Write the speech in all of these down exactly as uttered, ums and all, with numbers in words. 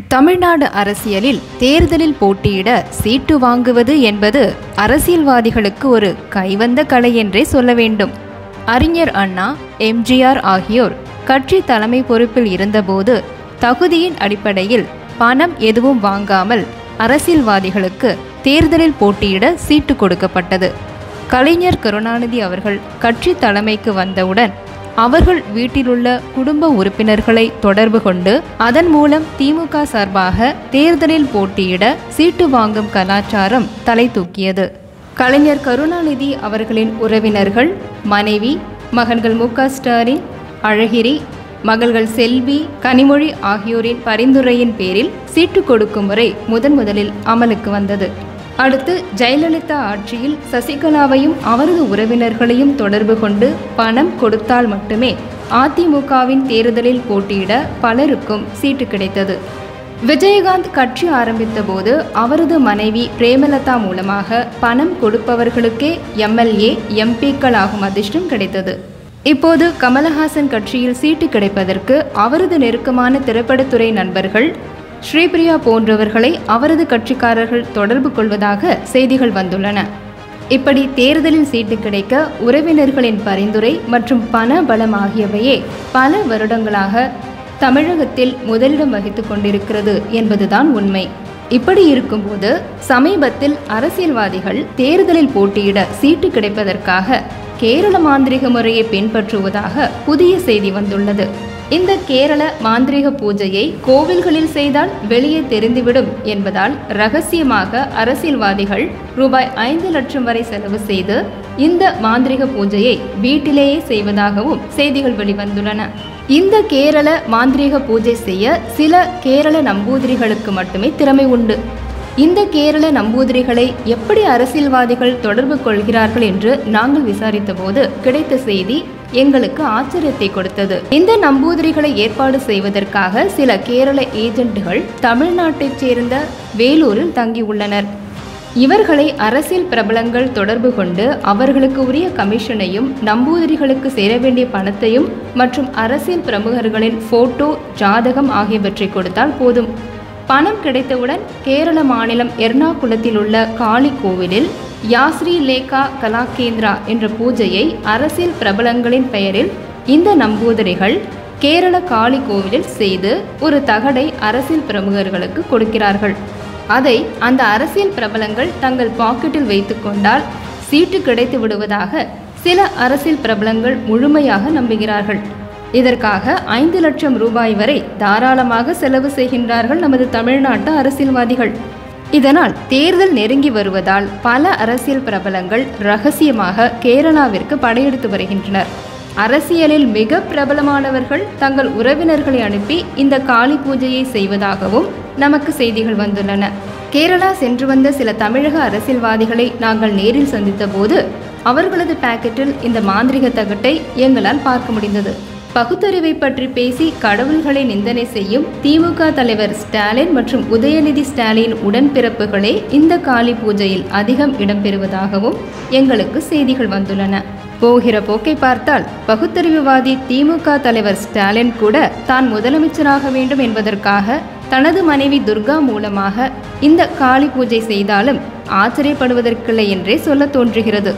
தமிழ்நாடு அரசியலில் தேர்தலில் போட்டியிட சீட்டு வாங்குவது என்பது அரசியல்வாதிகளுக்கு ஒரு கைவந்த கலை என்றே சொல்ல வேண்டும். அறிஞர் அண்ணா, எம்ஜிஆர் ஆகியோர் கட்சி தலைமை பொறுப்பில் இருந்தபோது தகுதியின் அடிப்படையில் பணம் எதுவும் வாங்காமல் அரசியல்வாதிகளுக்கு தேர்தலில் போட்டியிட சீட்டு கொடுக்கப்பட்டது. கலைஞர் கருணாநிதி அவர்கள் கட்சி தலைமைக்கு வந்தவுடன் அவர்கள் வீட்டிலுள்ள குடும்ப உறுப்பினர்களை தொடர்பு கொண்டு அதன் மூலம் திமுக சார்பாக தேர்தலில் போட்டியிட சீட்டு வாங்கும் கலாச்சாரம் தலை தூக்கியது. கலைஞர் கருணாநிதி அவர்களின் உறவினர்கள், மனைவி, மகன்கள் மு க ஸ்டாலின், அழகிரி, மகள்கள் செல்வி, கனிமொழி ஆகியோரின் பரிந்துரையின் பேரில் சீட்டு கொடுக்கும் முறை முதன் முதலில் அமலுக்கு வந்தது. அடுத்து ஜெயலலிதா ஆட்சியில் சசிகலாவையும் அவரது உறவினர்களையும் தொடர்பு கொண்டு பணம் கொடுத்தால் மட்டுமே அதிமுகவின் தேர்தலில் போட்டியிட பலருக்கும் சீட்டு கிடைத்தது. விஜயகாந்த் கட்சி ஆரம்பித்த போது அவரது மனைவி பிரேமலதா மூலமாக பணம் கொடுப்பவர்களுக்கே எம்எல்ஏ, எம்பிக்கள் ஆகும் அதிர்ஷ்டம் கிடைத்தது. இப்போது கமலஹாசன் கட்சியில் சீட்டு கிடைப்பதற்கு அவரது நெருக்கமான திரைப்படத்துறை நண்பர்கள் ஸ்ரீபிரியா போன்றவர்களை அவரது கட்சிக்காரர்கள் தொடர்பு கொள்வதாக செய்திகள் வந்துள்ளன. இப்படி தேர்தலில் சீட்டு கிடைக்க உறவினர்களின் பரிந்துரை மற்றும் பண பலம் ஆகியவையே பல வருடங்களாக தமிழகத்தில் முதலிடம் வகித்து கொண்டிருக்கிறது என்பதுதான் உண்மை. இப்படி இருக்கும்போது சமீபத்தில் அரசியல்வாதிகள் தேர்தலில் போட்டியிட சீட்டு கிடைப்பதற்காக கேரள மாந்திரிக முறையை பின்பற்றுவதாக புதிய செய்தி வந்துள்ளது. இந்த கேரள மாந்திரிக பூஜையை கோவில்களில் செய்தால் வெளியே தெரிந்துவிடும் என்பதால் ரகசியமாக அரசியல்வாதிகள் ரூபாய் ஐந்து லட்சம் வரை செலவு செய்து இந்த மாந்திரிக பூஜையை வீட்டிலேயே செய்வதாகவும் செய்திகள் வெளிவந்துள்ளன. இந்த கேரள மாந்திரிக பூஜை செய்ய சில கேரள நம்பூதிரிகளுக்கு மட்டுமே திறமை உண்டு. இந்த கேரள நம்பூதிரிகளை எப்படி அரசியல்வாதிகள் தொடர்பு கொள்கிறார்கள் என்று நாங்கள் விசாரித்த போது கிடைத்த செய்தி எங்களுக்கு ஆச்சரியத்தை கொடுத்தது. இந்த நம்பூதிரிகளை ஏற்பாடு செய்வதற்காக சில கேரள ஏஜென்ட்டுகள் தமிழ்நாட்டைச் சேர்ந்த வேலூரில் தங்கியுள்ளனர். இவர்களை அரசியல் பிரபலங்கள் தொடர்பு கொண்டு அவர்களுக்கு உரிய கமிஷனையும் நம்பூதிரிகளுக்கு சேர வேண்டிய பணத்தையும் மற்றும் அரசியல் பிரமுகர்களின் போட்டோ, ஜாதகம் ஆகியவற்றை கொடுத்தால் போதும். பணம் கிடைத்தவுடன் கேரள மாநிலம் எர்ணாகுளத்தில் உள்ள காளி கோவிலில் யாஸ்ரீ லேகா கலாகேந்திரா என்ற பூஜையை அரசியல் பிரபலங்களின் பெயரில் இந்த நம்பூதிரிகள் கேரள காளி கோவிலில் செய்து ஒரு தகடை அரசியல் பிரமுகர்களுக்கு கொடுக்கிறார்கள். அதை அந்த அரசியல் பிரபலங்கள் தங்கள் பாக்கெட்டில் வைத்து கொண்டால் சீட்டு கிடைத்து விடுவதாக சில அரசியல் பிரபலங்கள் முழுமையாக நம்புகிறார்கள். இதற்காக ஐந்து லட்சம் ரூபாய் வரை தாராளமாக செலவு செய்கின்றார்கள் நமது தமிழ்நாட்டு அரசியல்வாதிகள். இதனால் தேர்தல் நெருங்கி வருவதால் பல அரசியல் பிரபலங்கள் ரகசியமாக கேரளாவிற்கு படையெடுத்து வருகின்றனர். அரசியலில் மிக பிரபலமானவர்கள் தங்கள் உறவினர்களை அனுப்பி இந்த காளி பூஜையை செய்வதாகவும் நமக்கு செய்திகள் வந்துள்ளன. கேரளா சென்று வந்த சில தமிழக அரசியல்வாதிகளை நாங்கள் நேரில் சந்தித்த போது அவர்களது பாக்கெட்டில் இந்த மாந்திரிக தகட்டை எங்களால் பார்க்க முடிந்தது. பகுத்தறிவை பற்றி பேசி கடவுள்களை நிந்தனை செய்யும் திமுக தலைவர் ஸ்டாலின் மற்றும் உதயநிதி ஸ்டாலின் உடன்பிறப்புகளே இந்த காளி பூஜையில் அதிகம் இடம்பெறுவதாகவும் எங்களுக்கு செய்திகள் வந்துள்ளன. போகிற போக்கை பார்த்தால் பகுத்தறிவுவாதி திமுக தலைவர் ஸ்டாலின் கூட தான் முதலமைச்சராக வேண்டும் என்பதற்காக தனது மனைவி துர்கா மூலமாக இந்த காளி பூஜை செய்தாலும் ஆச்சரியப்படுவதற்கில்லை என்றே சொல்ல தோன்றுகிறது.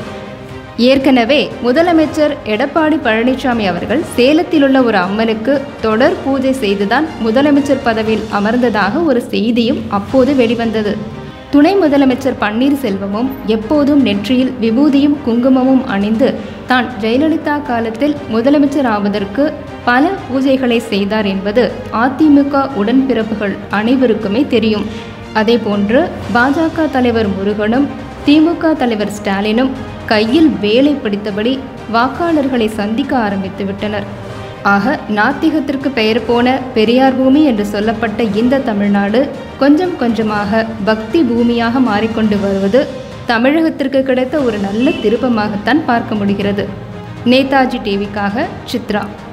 ஏற்கனவே முதலமைச்சர் எடப்பாடி பழனிசாமி அவர்கள் சேலத்தில் உள்ள ஒரு அம்மனுக்கு தொடர் பூஜை செய்துதான் முதலமைச்சர் பதவியில் அமர்ந்ததாக ஒரு செய்தியும் அப்போது வெளிவந்தது. துணை முதலமைச்சர் பன்னீர்செல்வமும் எப்போதும் நெற்றியில் விபூதியும் குங்குமமும் அணிந்து தான் ஜெயலலிதா காலத்தில் முதலமைச்சர் ஆவதற்கு பல பூஜைகளை செய்தார் என்பது அதிமுக உடன்பிறப்புகள் அனைவருக்குமே தெரியும். அதேபோன்று பாஜக தலைவர் முருகனும் திமுக தலைவர் ஸ்டாலினும் கையில் வேலை பிடித்தபடி வாக்காளர்களை சந்திக்க ஆரம்பித்து விட்டனர். ஆக நாத்திகத்திற்கு பெயர் போன பெரியார் பூமி என்று சொல்லப்பட்ட இந்த தமிழ்நாடு கொஞ்சம் கொஞ்சமாக பக்தி பூமியாக மாறிக்கொண்டு வருவது தமிழகத்திற்கு கிடைத்த ஒரு நல்ல திருப்பமாகத்தான் பார்க்க முடிகிறது. நேதாஜி டிவிக்காக சித்ரா.